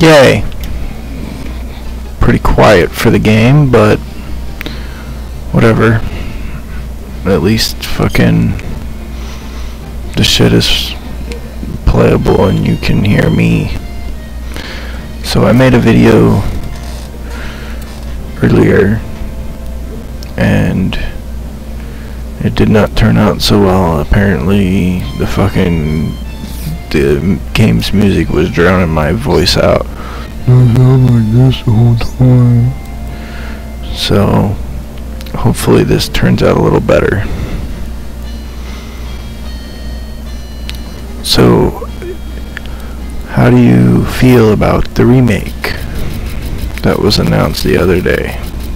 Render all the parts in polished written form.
Yay. Pretty quiet for the game, but whatever. At least fucking the shit is playable and you can hear me. So I made a video earlier and it did not turn out so well. Apparently the game's music was drowning my voice out. I sound like this the whole time. So hopefully this turns out a little better. So how do you feel about the remake that was announced the other day?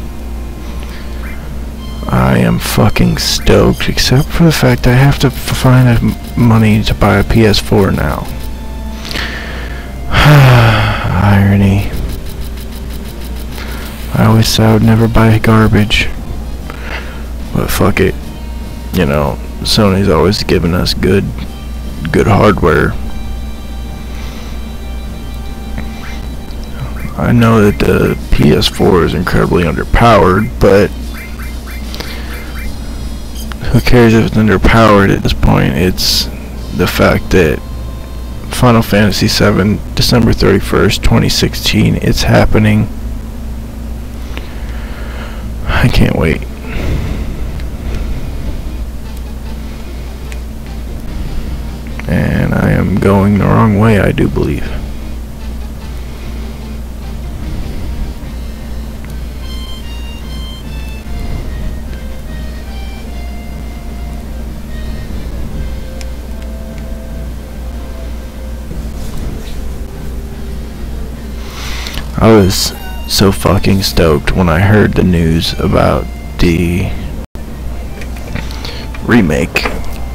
I am fucking stoked, except for the fact I have to find money to buy a PS4 now. Irony. I always said I would never buy garbage, but fuck it. You know, Sony's always given us good hardware. I know that the PS4 is incredibly underpowered, but who cares if it's underpowered at this point? It's the fact that Final Fantasy VII, December 31st, 2016, it's happening. I can't wait. And I am going the wrong way, I do believe. I was so fucking stoked when I heard the news about the remake.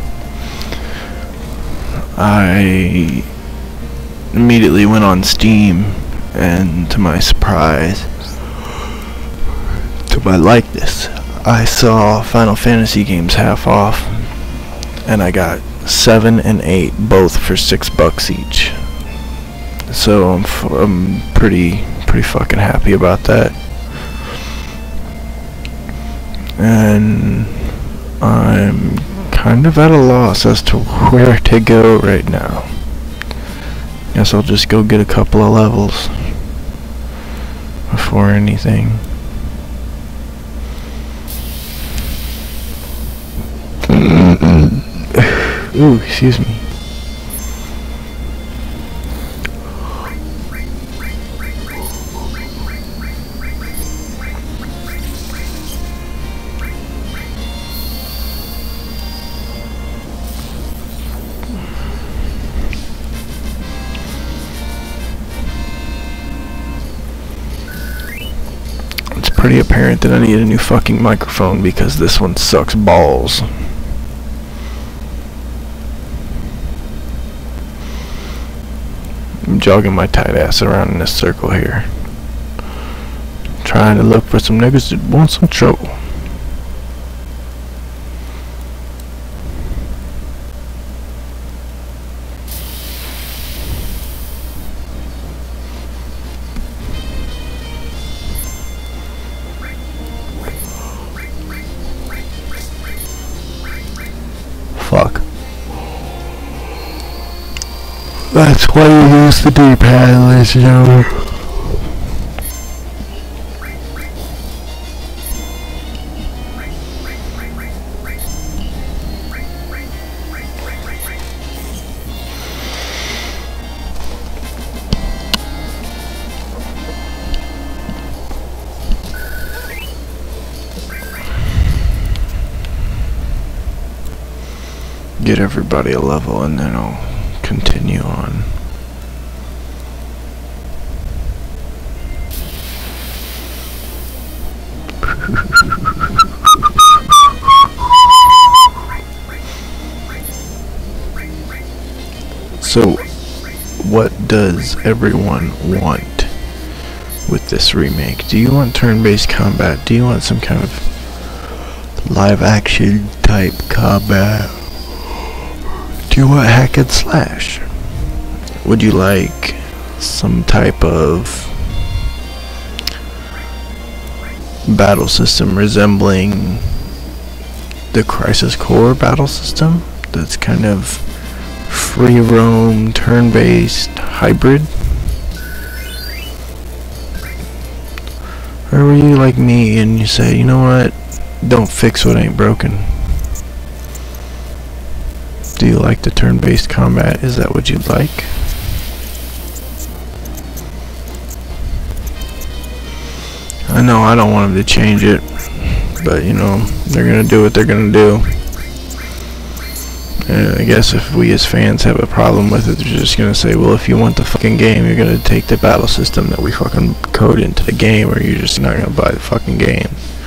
I immediately went on Steam, and to my surprise, to my likeness, I saw Final Fantasy games half off, and I got 7 and 8 both for $6 each. So I'm pretty fucking happy about that, and I'm kind of at a loss as to where to go right now. Guess I'll just go get a couple of levels before anything. Ooh, excuse me. Pretty apparent that I need a new fucking microphone because this one sucks balls. I'm jogging my tight ass around in this circle here, trying to look for some niggas that want some trouble. Fuck. That's why you use the D-pad, ladies and gentlemen. Get everybody a level and then I'll continue on. So, what does everyone want with this remake? Do you want turn-based combat? Do you want some kind of live action type combat? Do you want hack and slash? Would you like some type of battle system resembling the Crisis Core battle system that's kind of free roam, turn-based hybrid? Or were you like me and you say, you know what, don't fix what ain't broken? Do you like the turn-based combat? Is that what you'd like? I know I don't want them to change it, but you know, they're gonna do what they're gonna do. And I guess if we as fans have a problem with it, they're just gonna say, well, if you want the fucking game, you're gonna take the battle system that we fucking code into the game, or you're just not gonna buy the fucking game.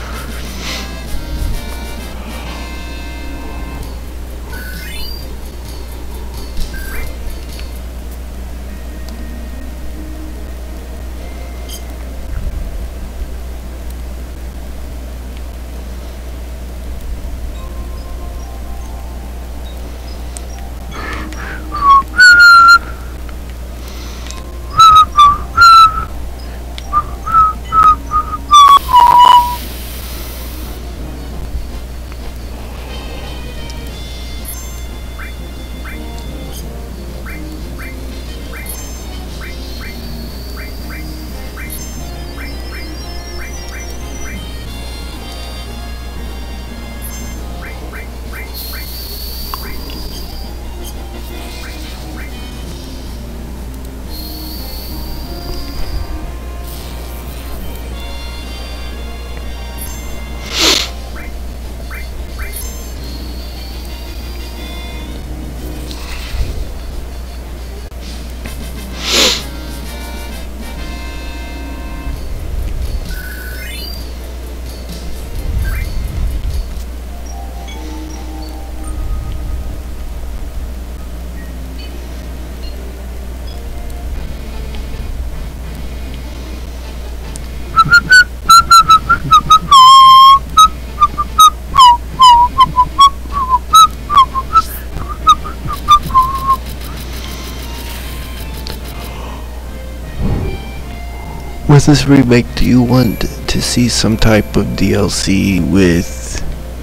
With this remake, do you want to see some type of DLC with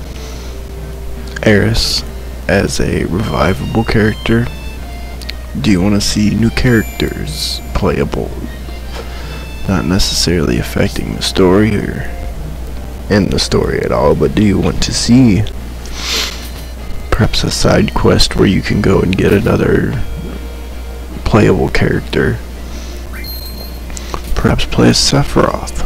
Eris as a revivable character? Do you want to see new characters playable, not necessarily affecting the story or in the story at all, but do you want to see perhaps a side quest where you can go and get another playable character? Perhaps play as Sephiroth.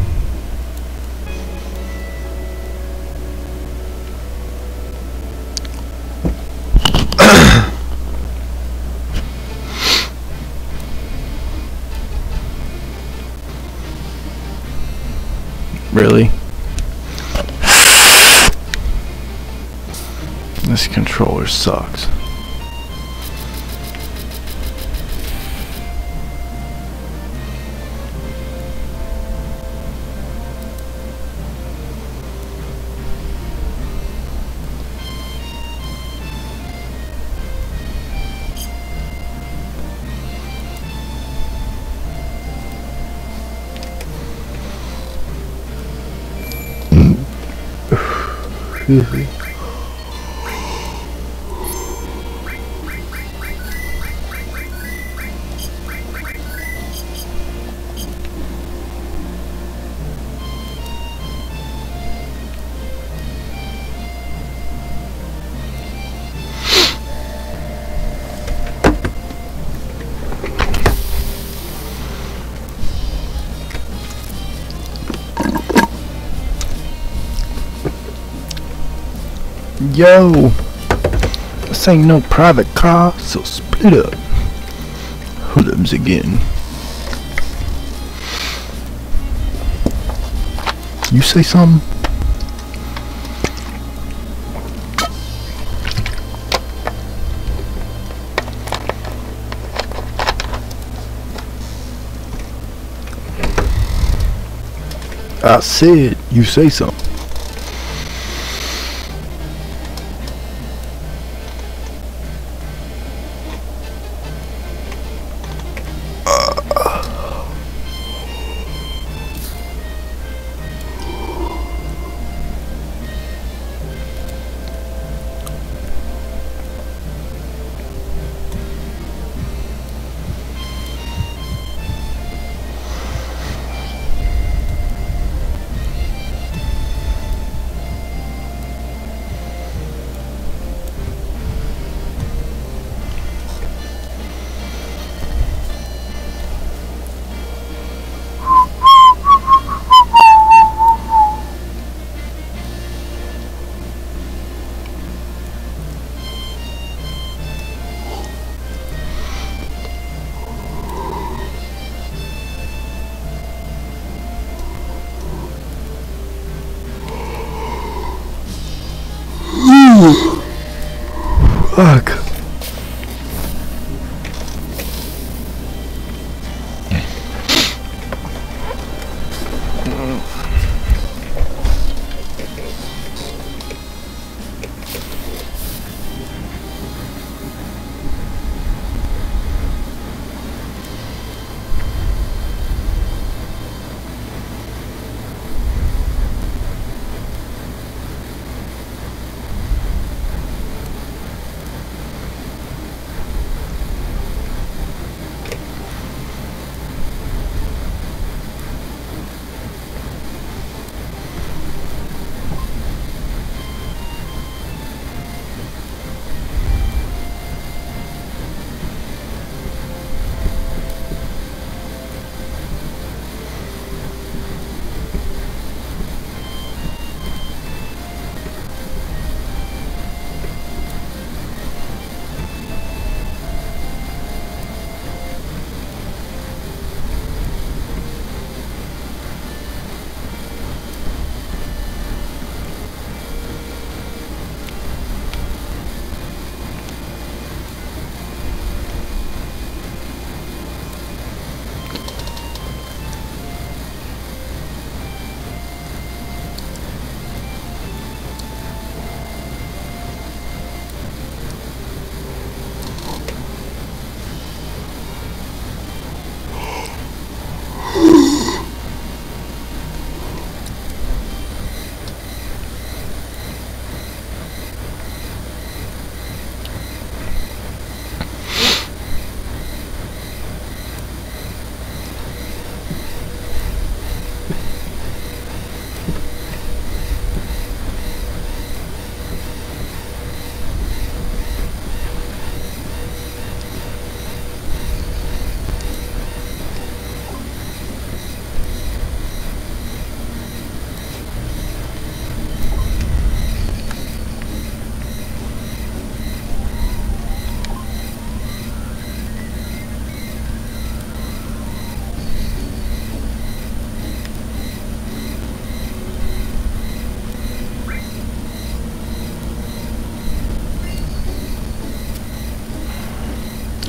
Really? This controller sucks. Yo, this ain't no private car, so split up. Hoodlums again. You say something? I said, you say something.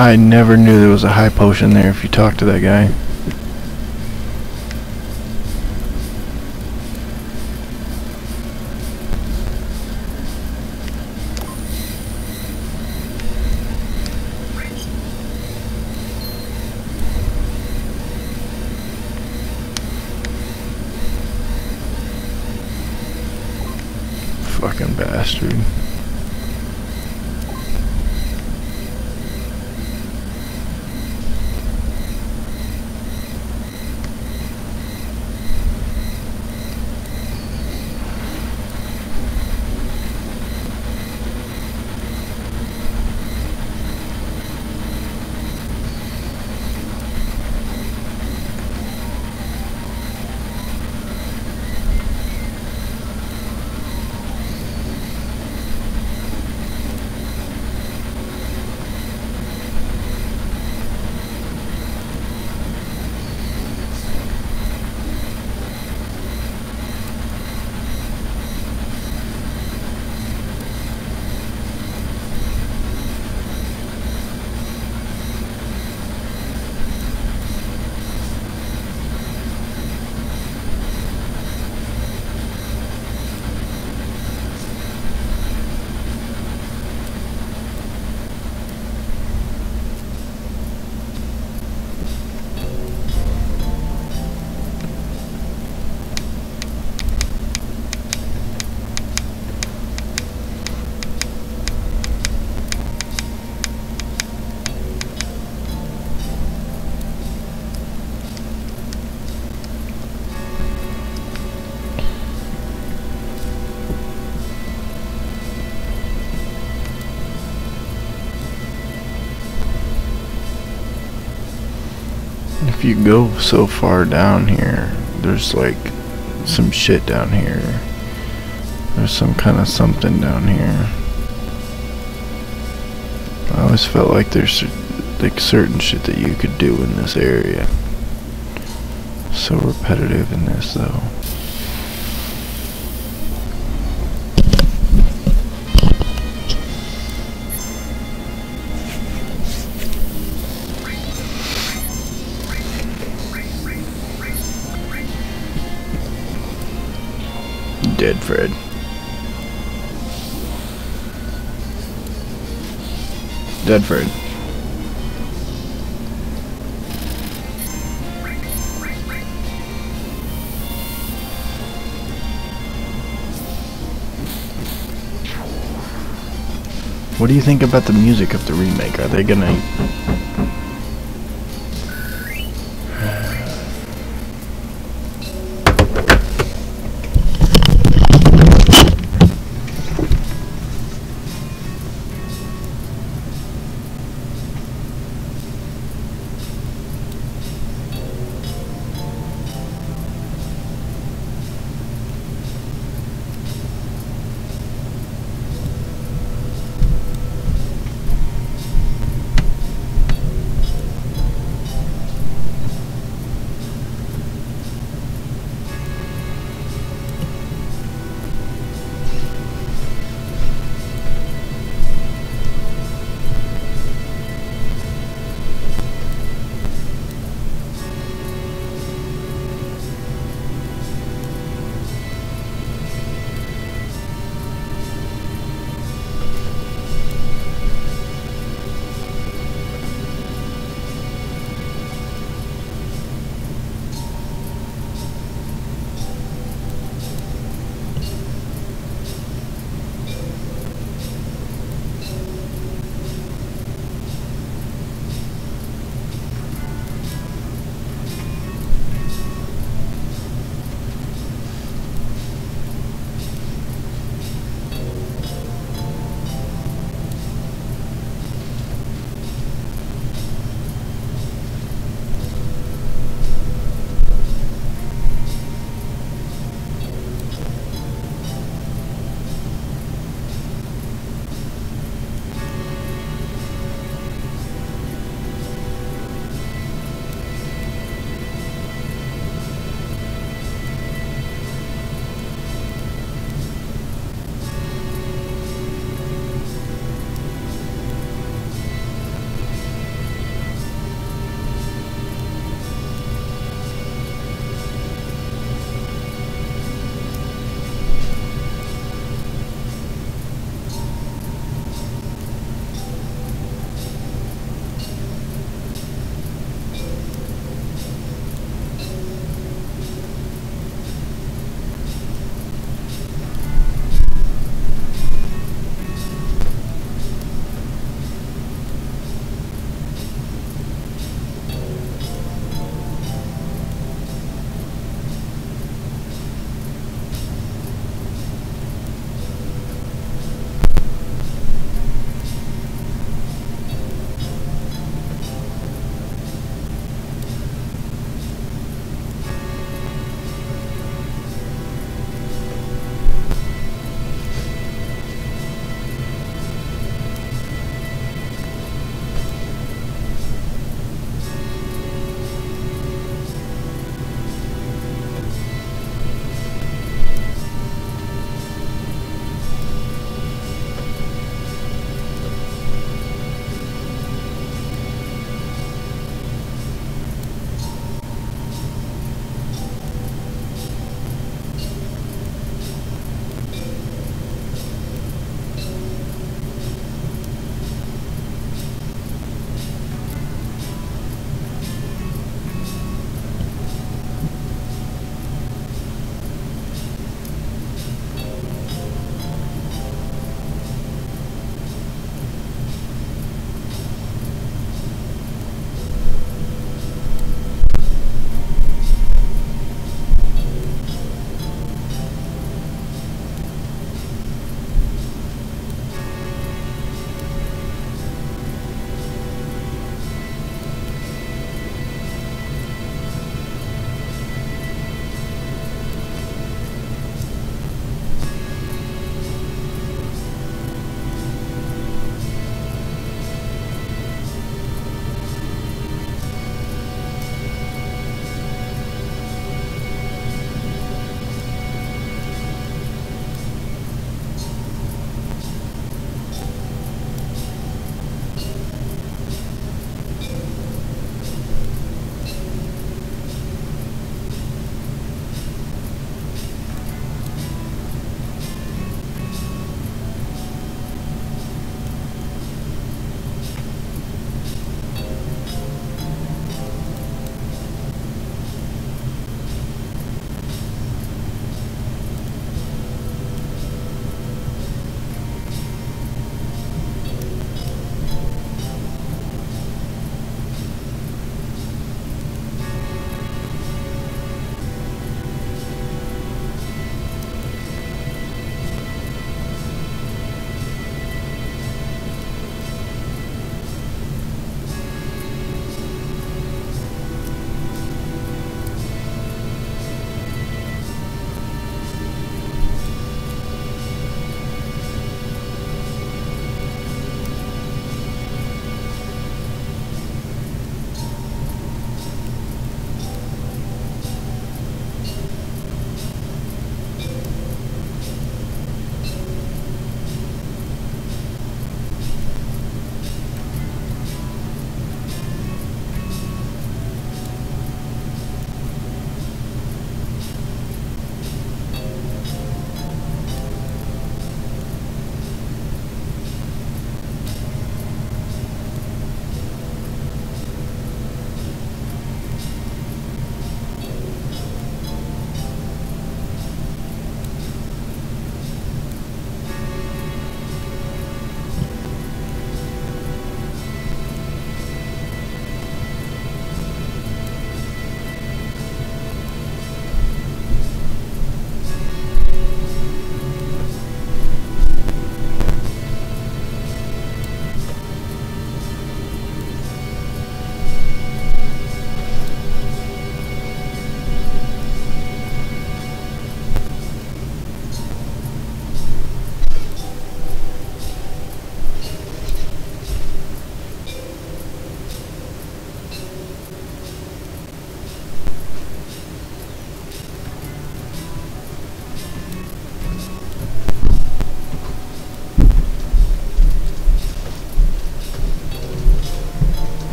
I never knew there was a high potion there if you talk to that guy. Fucking bastard. If you go so far down here, there's like some shit down here. There's some kind of something down here. I always felt like there's like certain shit that you could do in this area. So repetitive in this though. Dead Fred. Dead Fred. What do you think about the music of the remake? Are they gonna...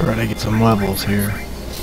Try to get some levels here.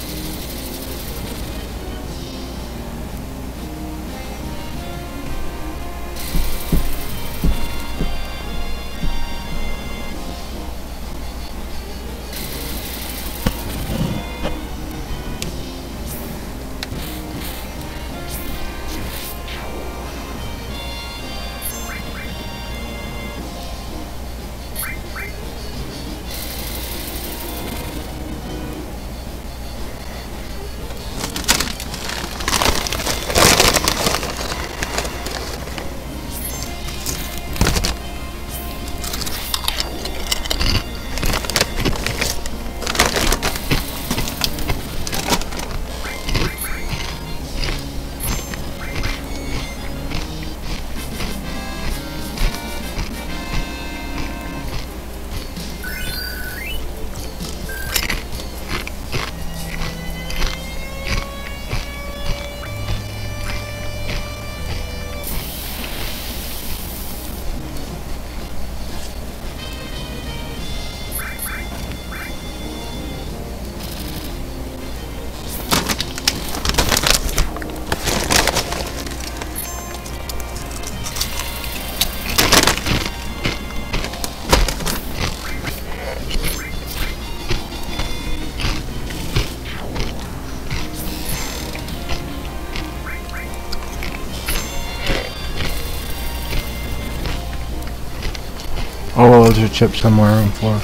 Oh, there's a chip somewhere on the floor.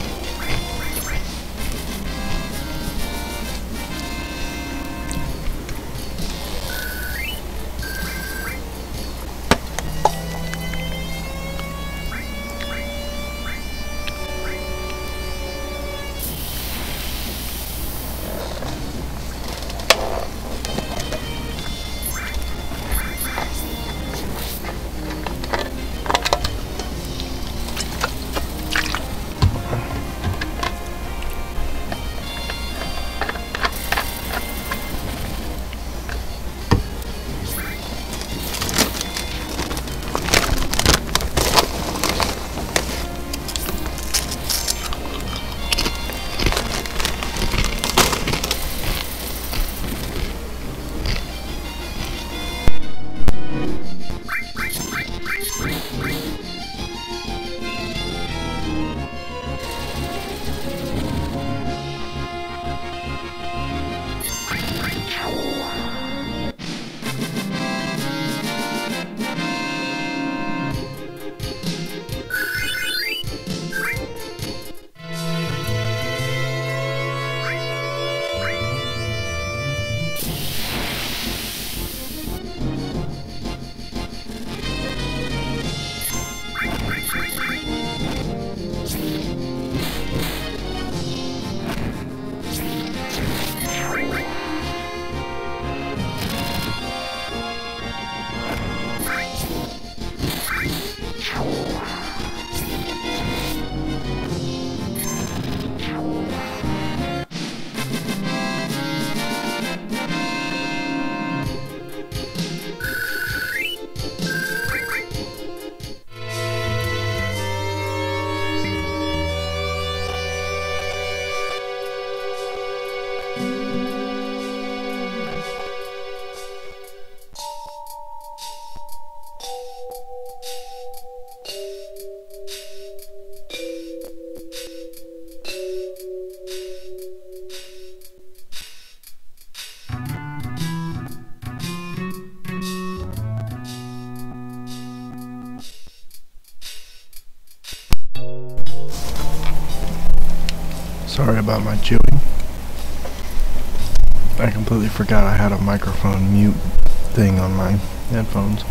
Sorry about my chewing. I completely forgot I had a microphone mute thing on my headphones.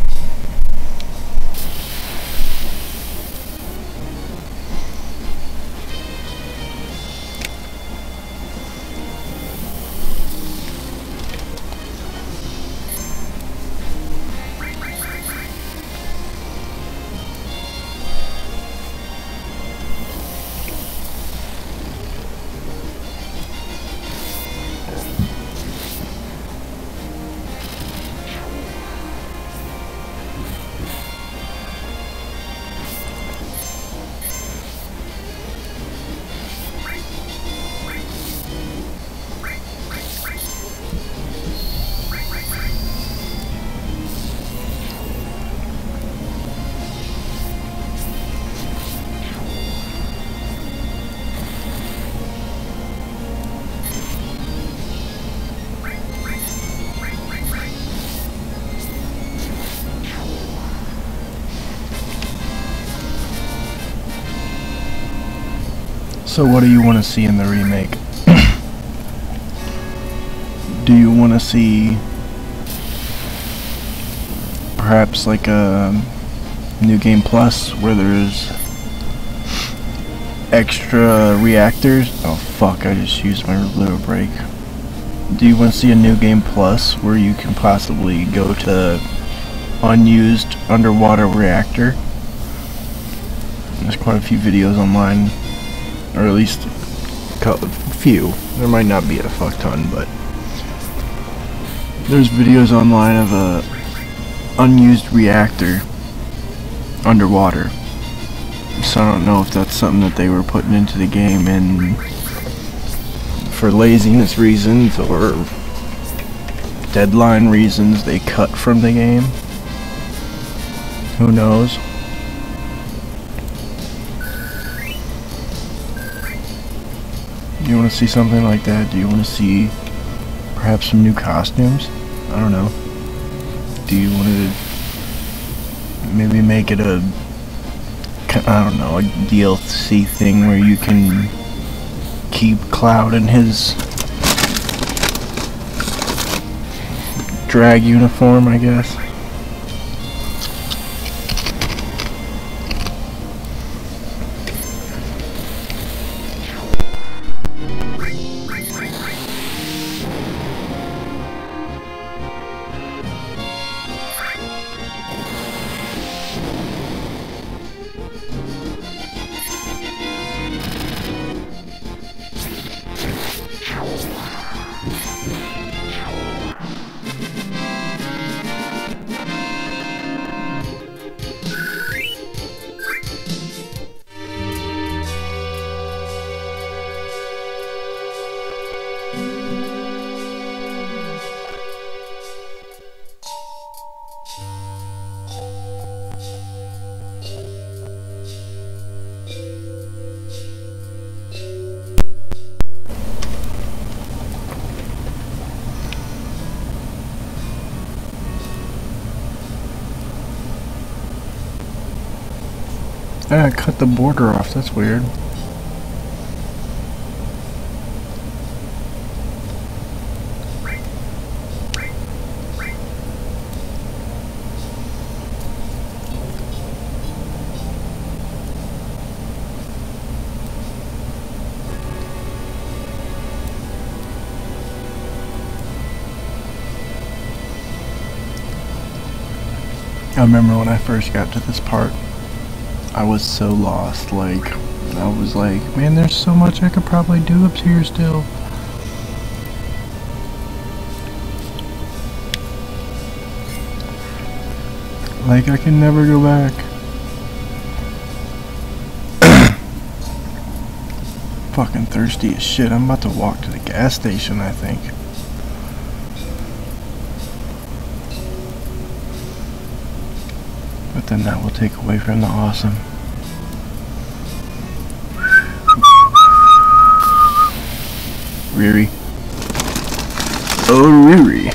So what do you want to see in the remake? Do you want to see perhaps like a New Game Plus where there's extra reactors? Oh fuck, I just used my little break. Do you want to see a New Game Plus where you can possibly go to unused underwater reactor? There's quite a few videos online, or at least a few. There might not be a fuck ton, but there's videos online of a unused reactor underwater. So I don't know if that's something that they were putting into the game and for laziness reasons or deadline reasons they cut from the game. Who knows? Do you want to see something like that? Do you want to see perhaps some new costumes? I don't know. Do you want to maybe make it a, I don't know, a DLC thing where you can keep Cloud in his drag uniform, I guess? I cut the border off, that's weird. I remember when I first got to this part, I was so lost, like, I was like, man, there's so much I could probably do up here still. Like, I can never go back. Fucking thirsty as shit. I'm about to walk to the gas station, I think. But then that will take away from the awesome. Riri. Oh, Riri.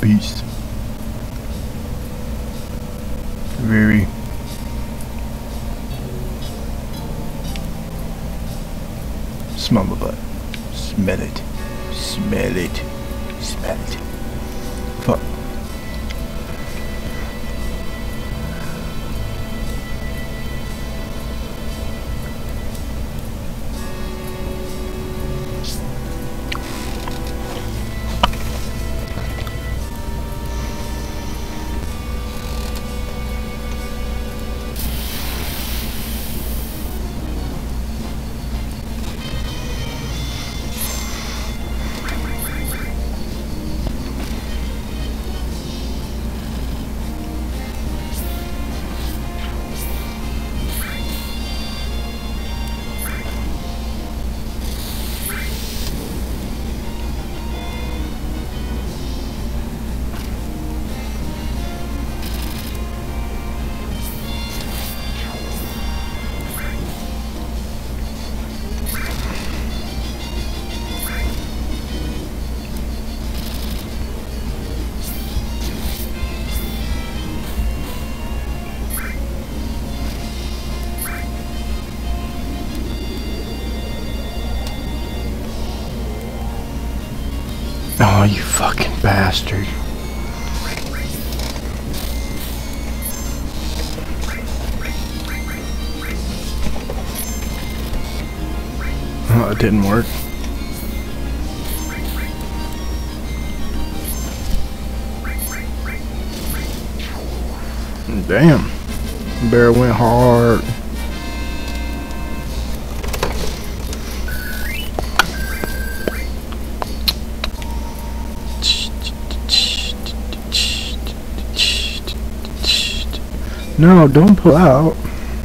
beast. Very. Smell my butt. Smell it. Smell it. Smell it. Fuck. Oh, you fucking bastard. Oh, it didn't work. Damn. Bear went hard. No, don't pull out.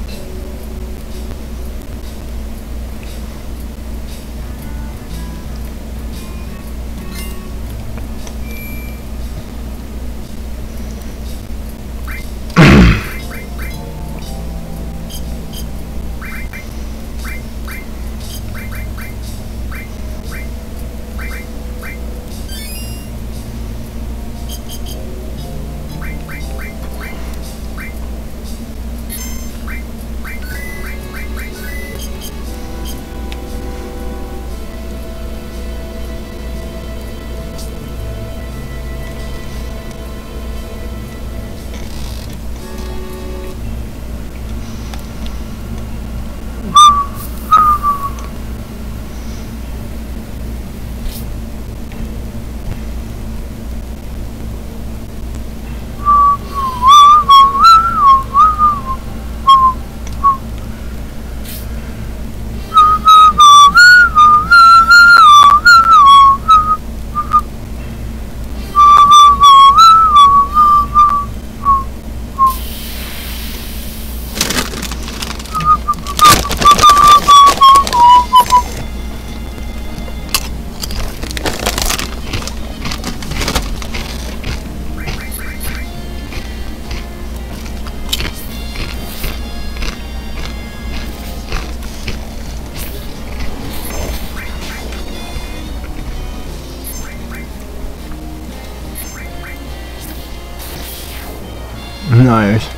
Nice.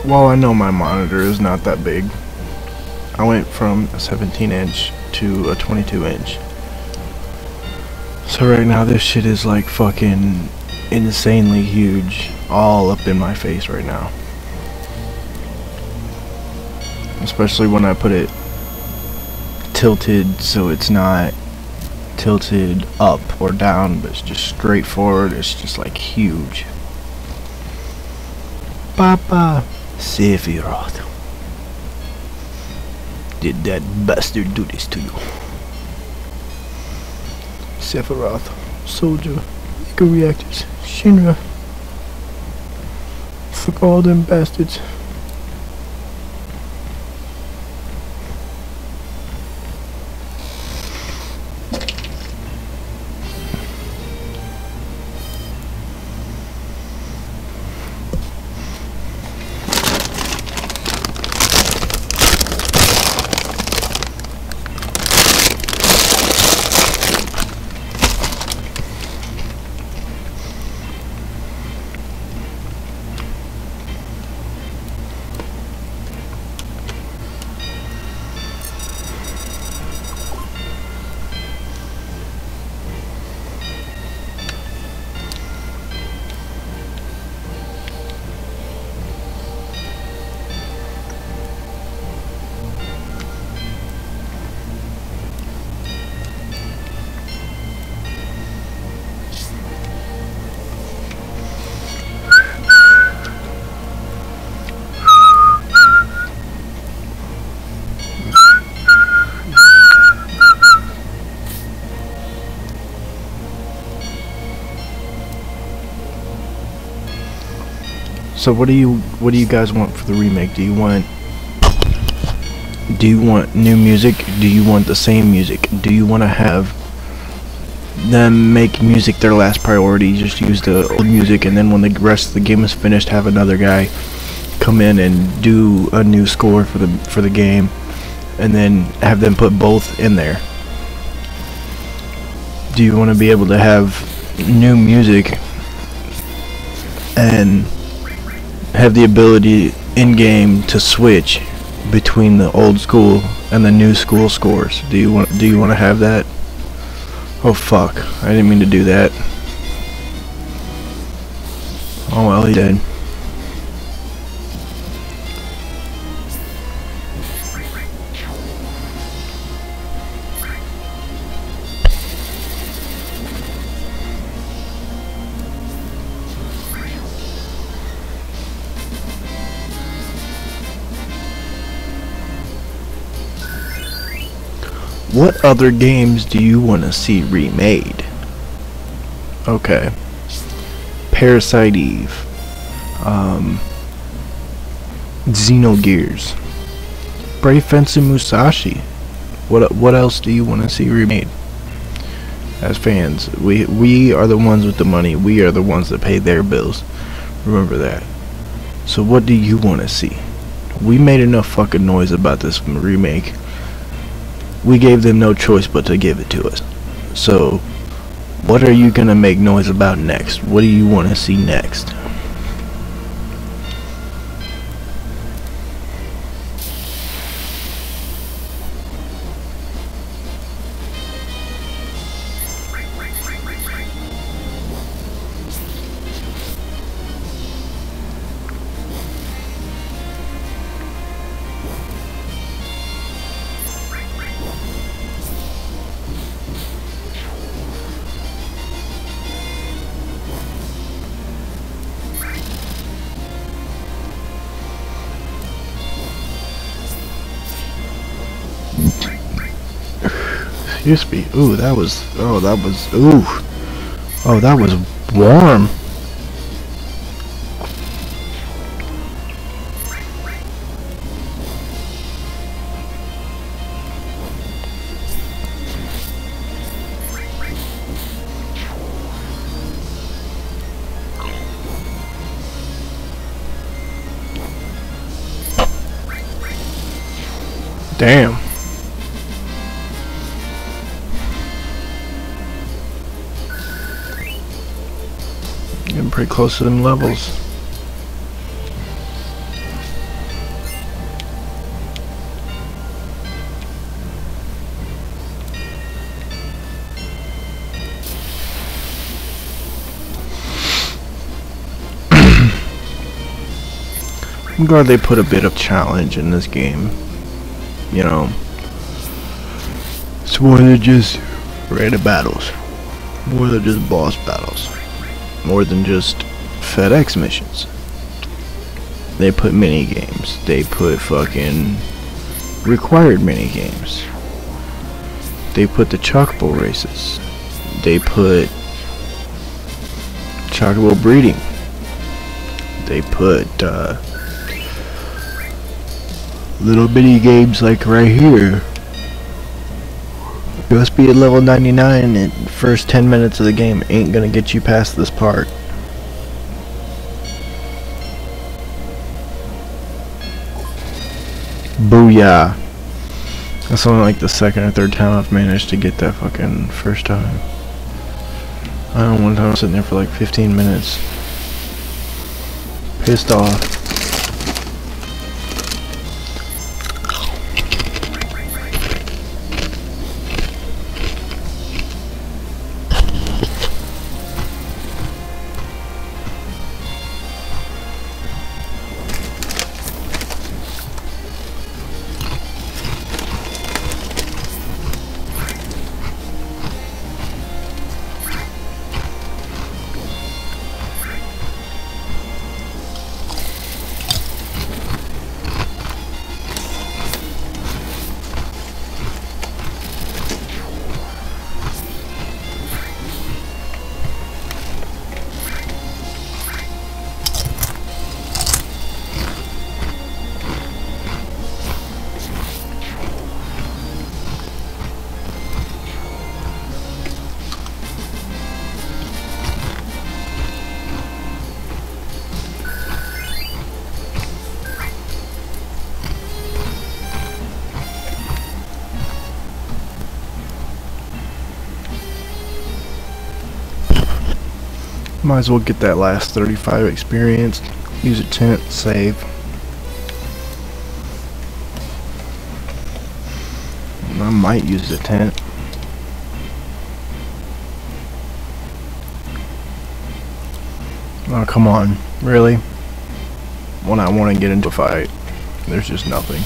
Well, I know my monitor is not that big. I went from a 17-inch to a 22-inch. So right now this shit is like fucking insanely huge, all up in my face right now. Especially when I put it tilted so it's not tilted up or down, but it's just straight forward. It's just like huge. Papa Sephiroth, did that bastard do this to you? Sephiroth, soldier, eco reactors, Shinra. Fuck all them bastards. So what do you guys want for the remake? Do you want new music? Do you want the same music? Do you want to have them make music their last priority, just use the old music, and then when the rest of the game is finished, have another guy come in and do a new score for the game, and then have them put both in there? Do you want to be able to have new music and have the ability in game to switch between the old school and the new school scores? Do you want to have that? Oh fuck, I didn't mean to do that. Oh well, he did. What other games do you want to see remade? Okay. Parasite Eve. Xenogears. Brave Fence and Musashi. What else do you want to see remade? As fans, we are the ones with the money. We are the ones that pay their bills. Remember that. So what do you want to see? We made enough fucking noise about this remake. We gave them no choice but to give it to us. So, what are you gonna make noise about next? What do you want to see next? Excuse me. Ooh, that was. Oh, that was. Ooh. Oh, that was warm. Damn. Getting pretty close to them levels. I'm glad they put a bit of challenge in this game. You know, it's more than just random battles, more than just boss battles, more than just FedEx missions. They put mini games. They put fucking required mini games. They put the chocobo races. They put chocobo breeding. They put little mini games like right here. Just be at level 99 and first 10 minutes of the game ain't gonna get you past this part. Booyah. That's only like the second or third time I've managed to get that fucking first time. I don't know, one time I was sitting there for like 15 minutes. Pissed off. Might as well get that last 35 experience. Use a tent, save. I might use a tent. Oh, come on. Really? When I want to get into a fight, there's just nothing.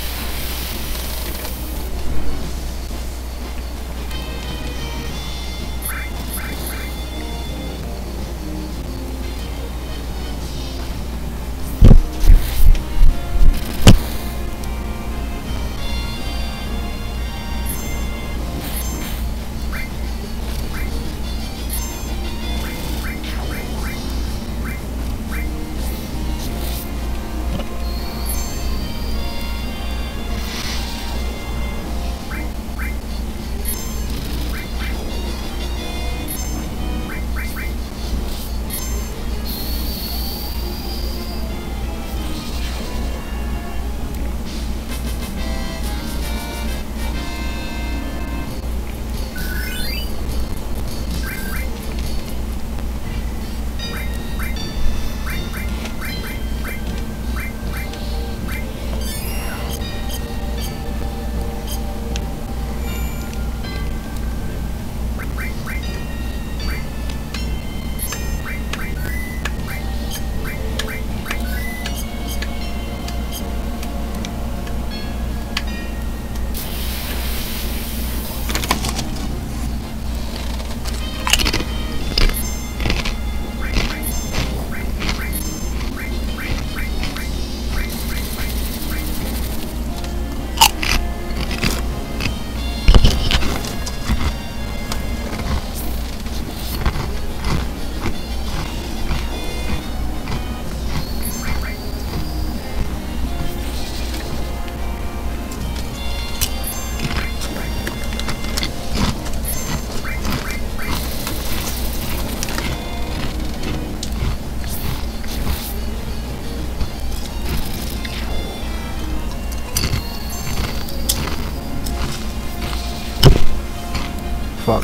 Fuck.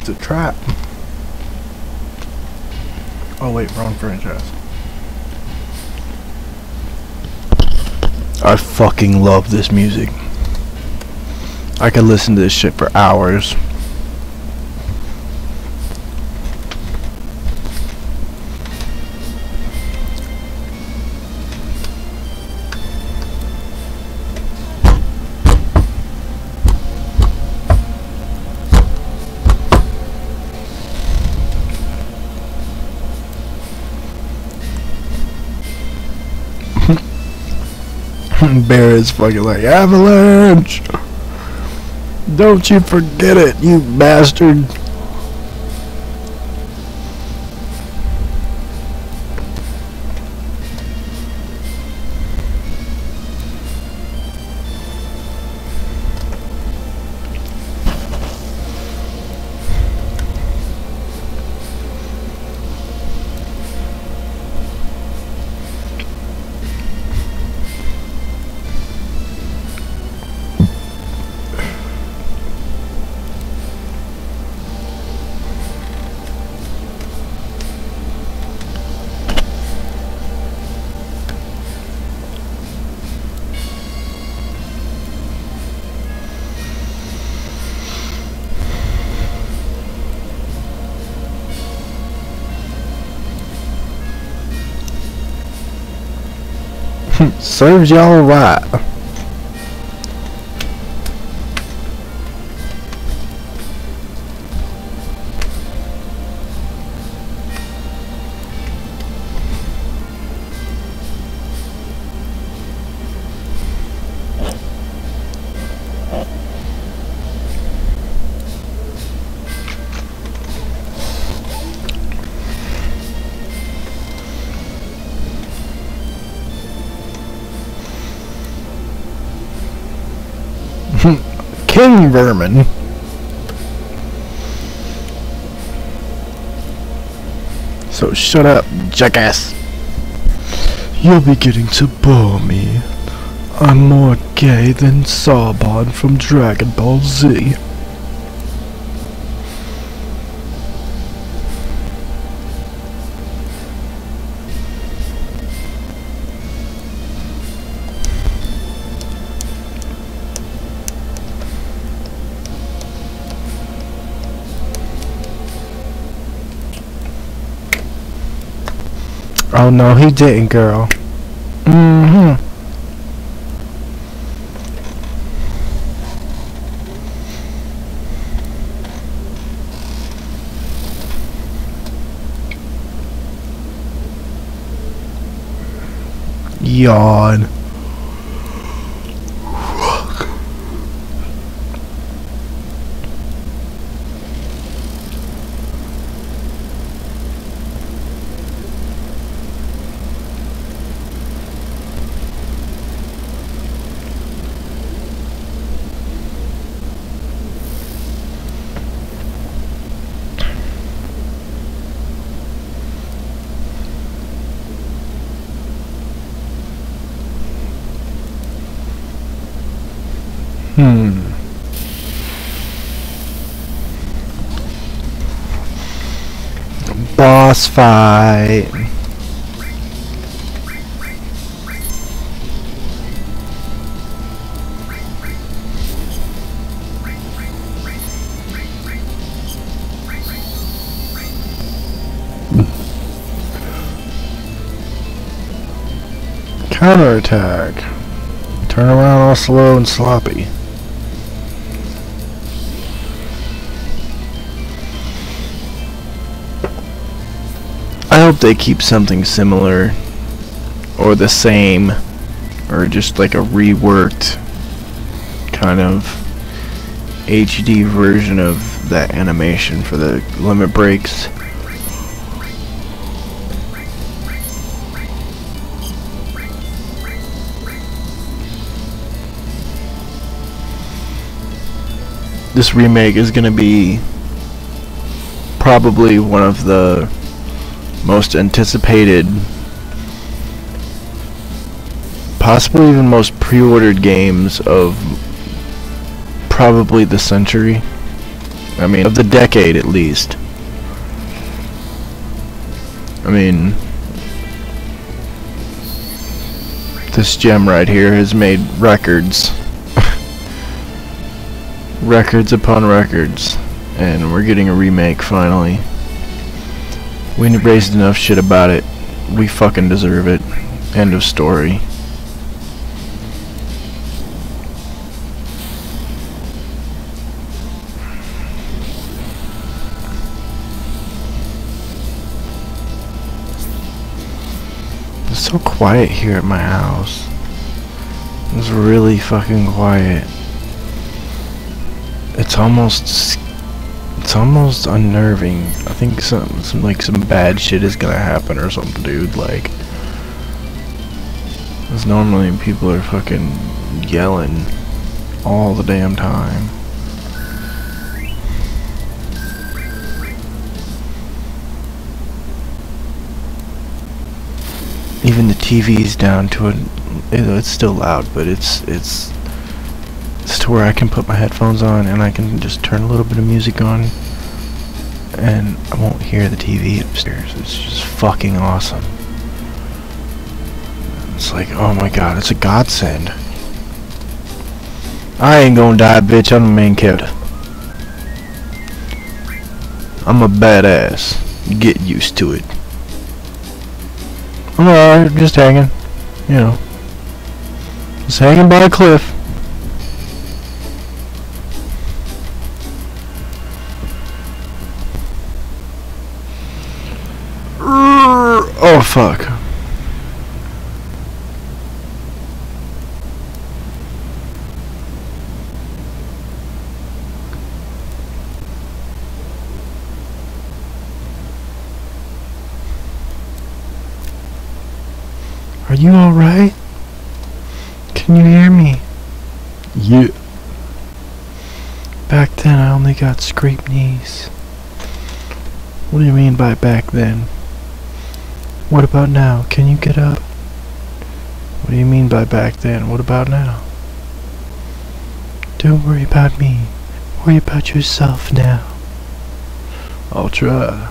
It's a trap. Oh wait, wrong franchise. I fucking love this music. I could listen to this shit for hours. Bear is fucking like, avalanche! Don't you forget it, you bastard! Serves y'all right. King Vermin. So shut up, jackass. You'll be getting to bore me. I'm more gay than Sarbon from Dragon Ball Z. Oh no, he didn't, girl. Mm-hmm. Yawn. Boss fight. Counterattack. Turn around all slow and sloppy. I hope they keep something similar or the same or just like a reworked kind of HD version of that animation for the limit breaks. This remake is going to be probably one of the most anticipated, possibly even most pre-ordered games of probably the century. I mean, of the decade at least. I mean, this gem right here has made records. Records upon records. And we're getting a remake finally. We raised enough shit about it. We fucking deserve it. End of story. It's so quiet here at my house. It's really fucking quiet. It's almost unnerving. I think some bad shit is gonna happen or something, dude. Like, 'cause normally people are fucking yelling all the damn time. Even the TV's down to it's still loud, but it's to where I can put my headphones on and I can just turn a little bit of music on and I won't hear the TV upstairs. It's just fucking awesome. It's like, oh my god, it's a godsend. I ain't gonna die, bitch. I'm the main character. I'm a badass. Get used to it. I'm alright, just hanging. You know. Just hanging by a cliff. Oh fuck. Are you alright? Can you hear me? Yeah. Back then I only got scraped knees. What do you mean by back then? What about now? Can you get up? What do you mean by back then? What about now? Don't worry about me. Worry about yourself now. I'll try.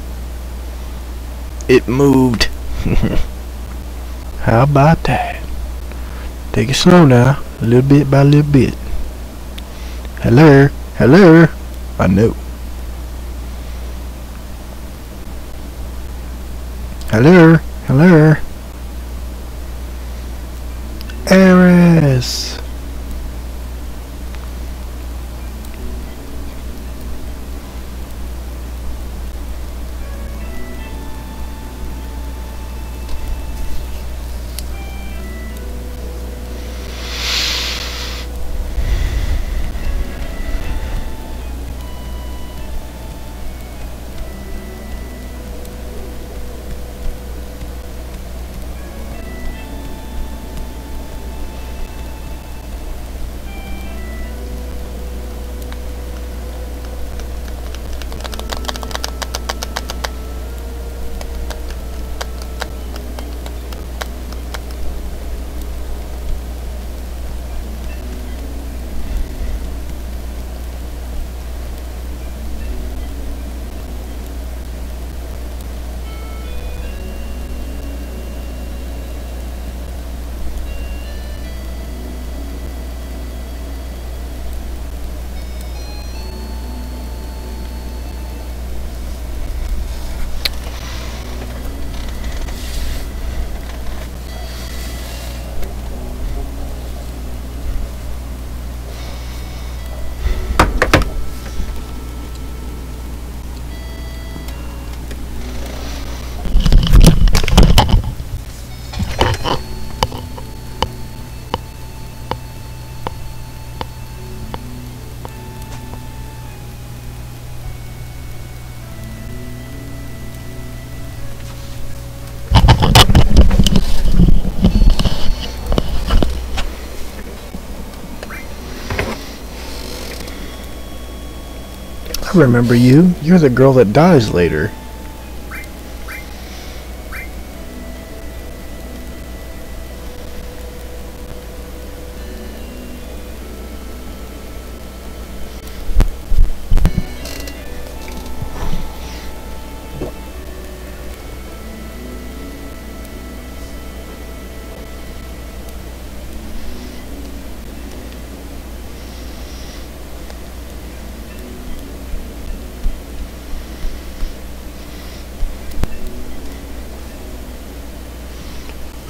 It moved. How about that? Take it slow now. A little bit by little bit. Hello? Hello? I know. Hello? Hello? Eris! I remember you. You're the girl that dies later.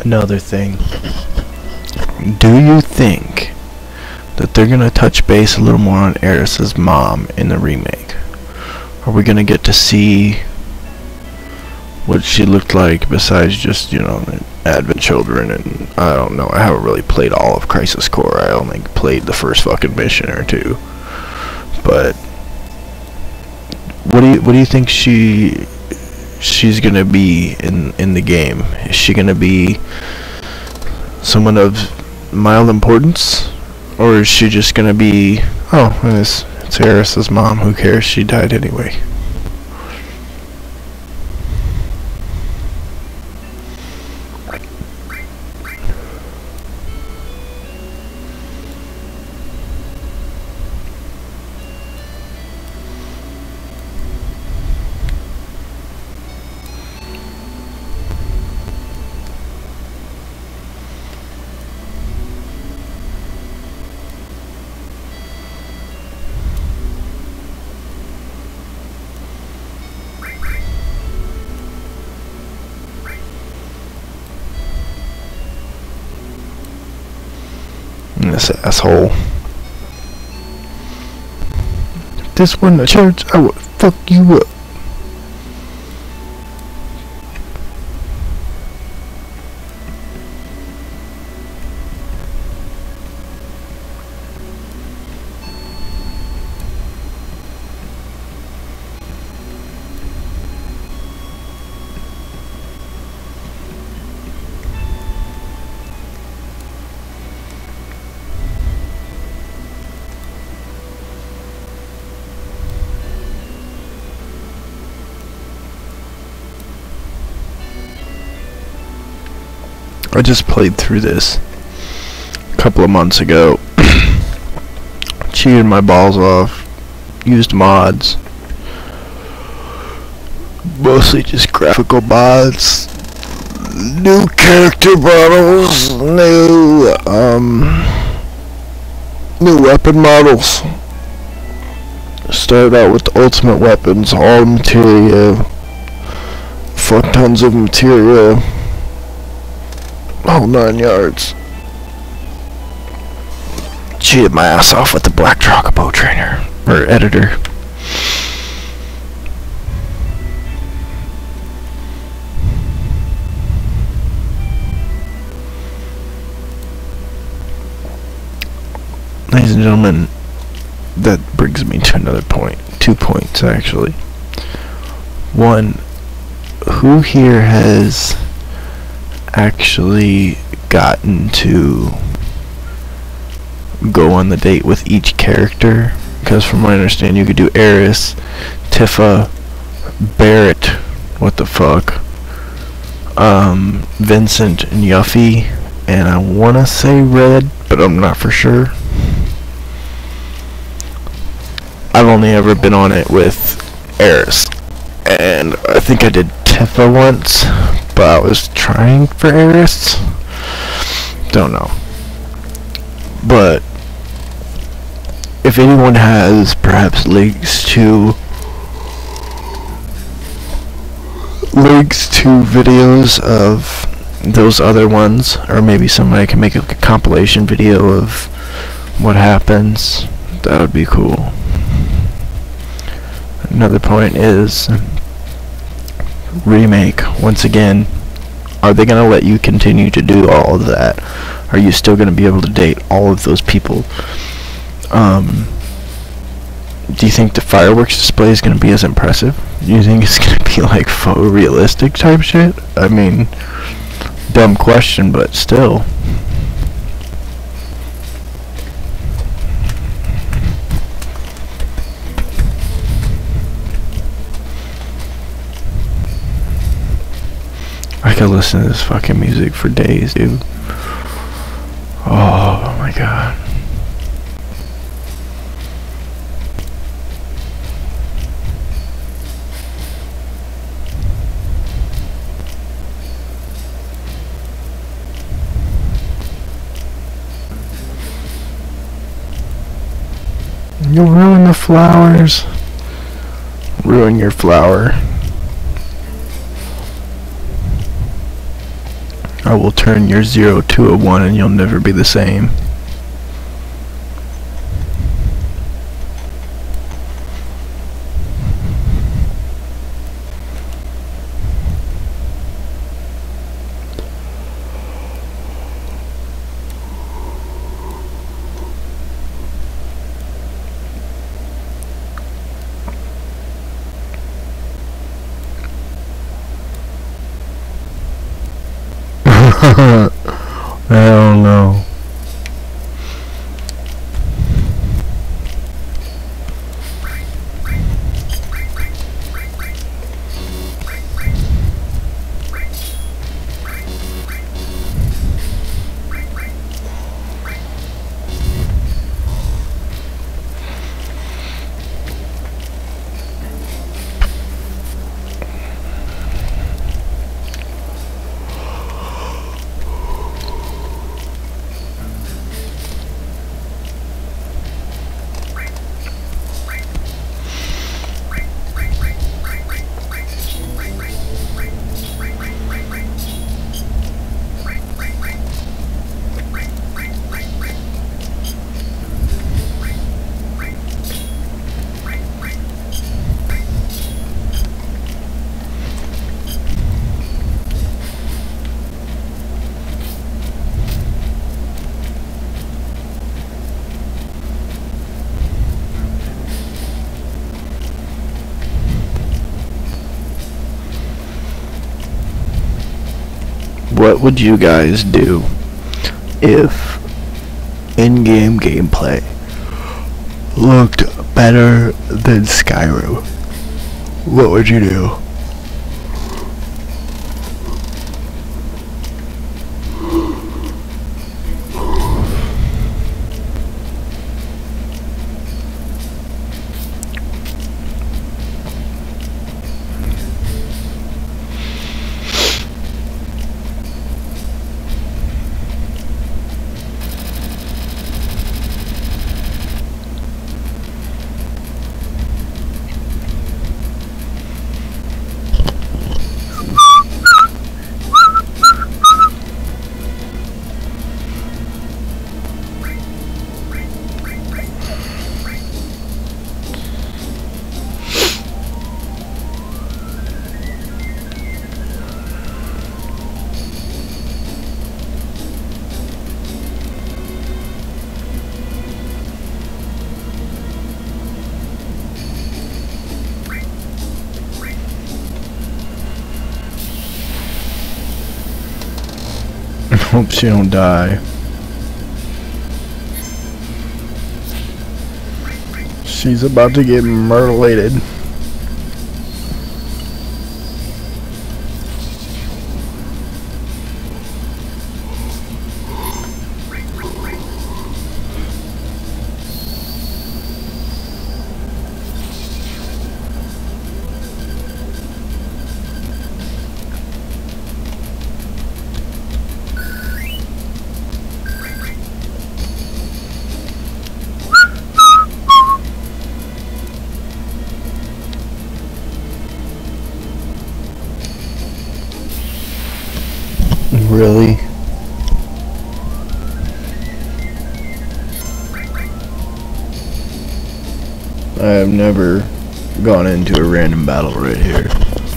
another thing. Do you think that they're gonna touch base a little more on Eris's mom in the remake? Are we gonna get to see what she looked like besides just, you know, Advent Children? And I don't know, I haven't really played all of Crisis Core. I only played the first fucking mission or two. But what do you think she's gonna be in the game? Is she gonna be someone of mild importance, or is she just gonna be, oh, it's Eris's mom, who cares, she died anyway? This asshole. If this wasn't a church, I would fuck you up. I just played through this a couple of months ago. Cheated my balls off. Used mods. Mostly just graphical mods. New character models. New weapon models. Started out with the ultimate weapons. All materia. Fuck tons of materia. Whole 9 yards. Cheated my ass off with the Black Chocobo trainer, or editor. Ladies and gentlemen, that brings me to another point. 2 points, actually. One, who here has actually gotten to go on the date with each character? Because from what I understand, you could do Eris, Tifa, Barrett, what the fuck, Vincent and Yuffie, and I want to say Red, but I'm not for sure. I've only ever been on it with Eris, and I think I did Tifa once, but I was trying for Eris. Don't know. But if anyone has perhaps links to videos of those other ones, or maybe somebody can make a compilation video of what happens, that would be cool. Another point is Remake. Once again, are they going to let you continue to do all of that? Are you still going to be able to date all of those people? Do you think the fireworks display is going to be as impressive? Do you think it's going to be like photorealistic type shit? I mean, dumb question, but still. I could listen to this fucking music for days, dude. Oh my god. You'll ruin the flowers. Ruin your flower. I will turn your 0 to a 1 and you'll never be the same. I don't know. What would you guys do if in-game gameplay looked better than Skyrim? What would you do? Hope she don't die. She's about to get mutilated. Really? I have never gone into a random battle right here.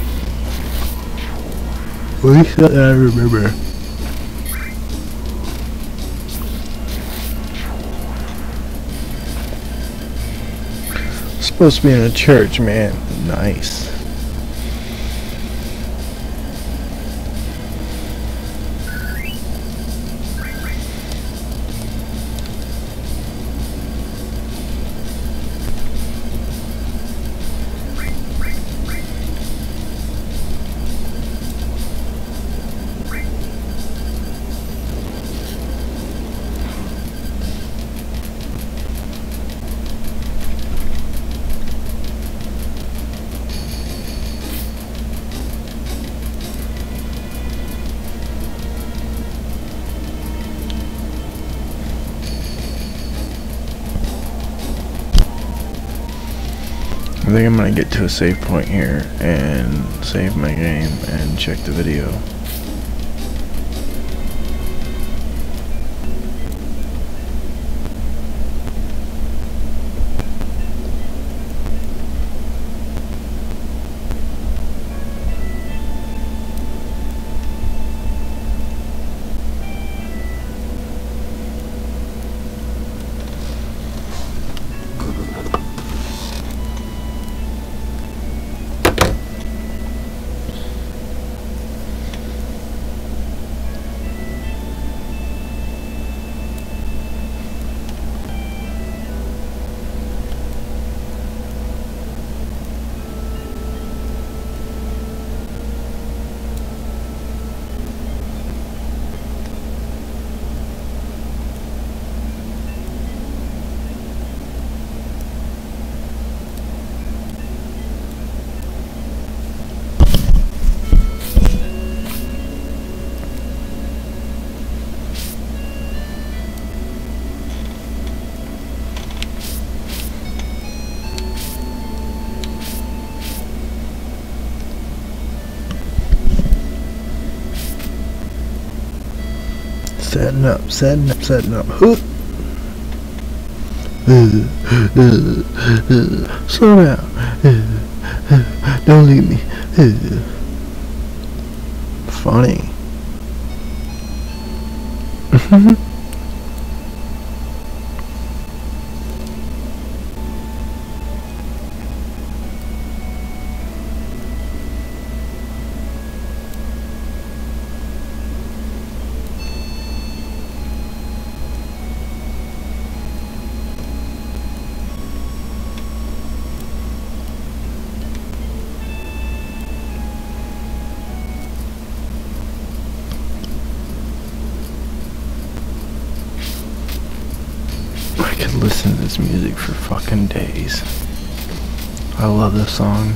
At least that I remember. Supposed to be in a church, man. Nice. I think I'm gonna get to a save point here and save my game and check the video. Setting up, setting up, setting up. Slow down. Don't leave me. Funny. I could listen to this music for fucking days. I love this song.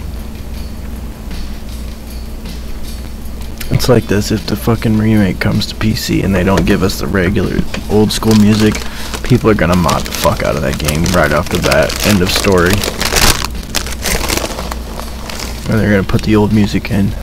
It's like this: if the fucking remake comes to PC and they don't give us the regular old school music, people are gonna mod the fuck out of that game right off the bat. End of story. Or they're gonna put the old music in.